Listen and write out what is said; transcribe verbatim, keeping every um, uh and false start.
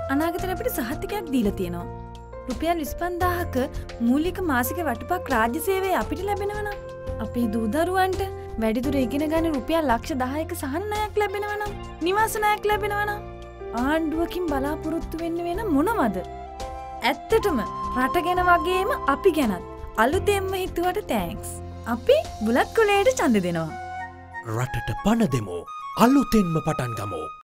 අනාගතේ අපිට සහතිකයක් දීලා තියෙනවා. රුපියල් විසිපන්දාහක මූලික මාසික වටුපක් රාජ්‍ය සේවයේ අපිට ලැබෙනවා නම් අපේ දූ දරුවන්ට වැඩිදුර ඉගෙන ගන්න රුපියල් ලක්ෂ දහයක සහන ණයක් ලැබෙනවා නම් නිවාස ණයක් ලැබෙනවා නම් ආණ්ඩුවකින් බලාපොරොත්තු වෙන්න වෙන මොනවද? ඇත්තටම රට ගැන වගේම අපි ගැනත් අලුතෙන්ම හිතුවට තෑන්ක්ස්. අපි බුලත් කොලේට ඡන්ද දෙනවා. රටට පණ දෙමු. අලුතෙන්ම පටන් ගමු.